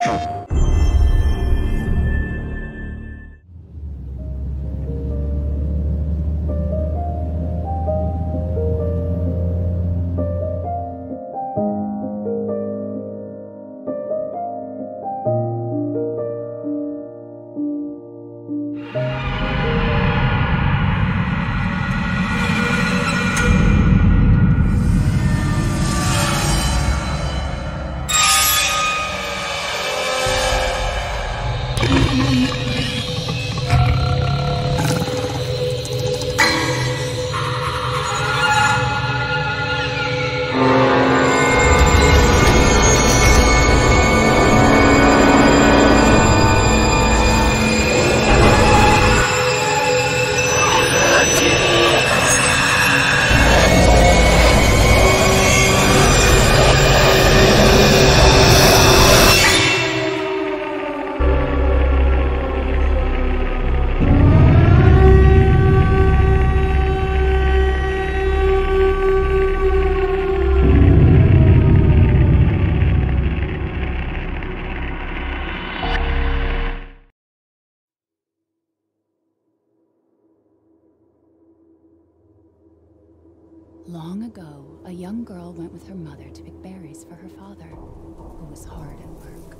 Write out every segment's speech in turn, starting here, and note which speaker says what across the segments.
Speaker 1: Long ago, a young girl went with her mother to pick berries for her father, who was hard at work.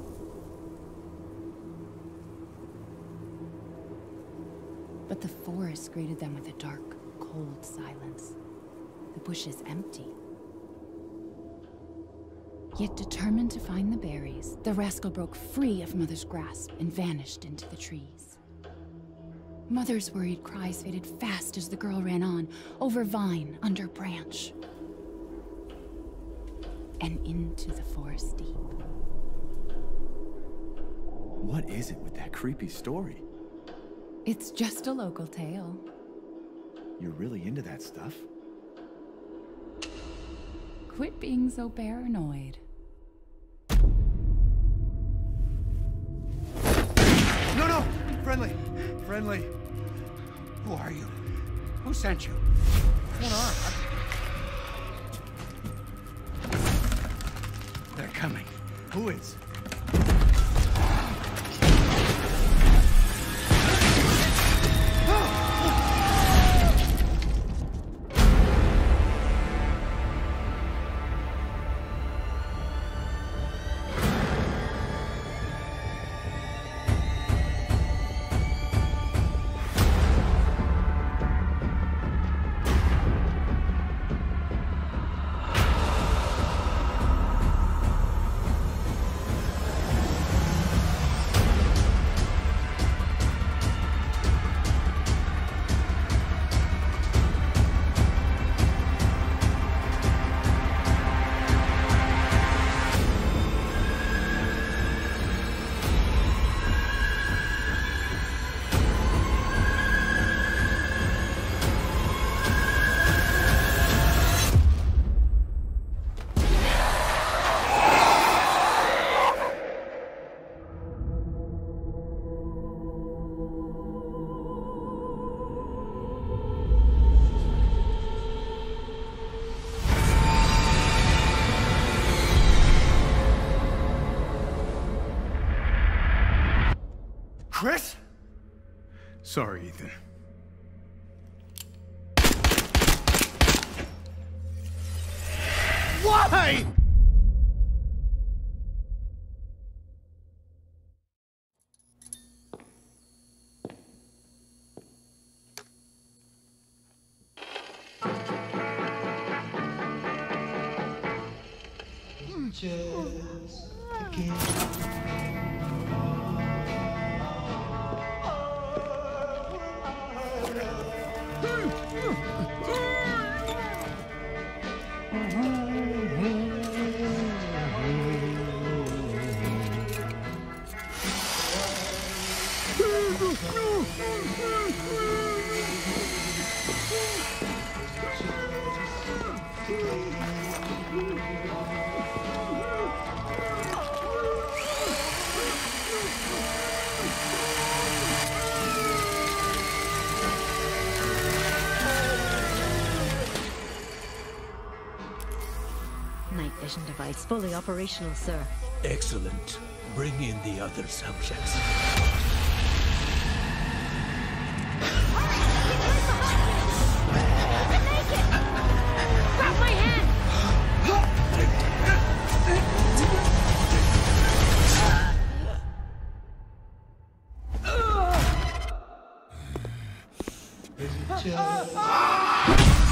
Speaker 1: But the forest greeted them with a dark, cold silence. The bushes empty. Yet determined to find the berries, the rascal broke free of Mother's grasp and vanished into the trees. Mother's worried cries faded fast as the girl ran on, over vine, under branch, and into the forest deep.
Speaker 2: What is it with that creepy story?
Speaker 1: It's just a local tale.
Speaker 2: You're really into that stuff?
Speaker 1: Quit being so paranoid.
Speaker 3: No, no! Friendly! Friendly! Who are you? Who sent you? What's going on? They're coming. Who is? Chris?
Speaker 4: Sorry, Ethan.
Speaker 3: Why?
Speaker 5: Just again.
Speaker 6: Night vision device fully operational, sir.
Speaker 4: Excellent.
Speaker 6: Bring in the other subjects.
Speaker 7: Grab my hand!
Speaker 5: Is it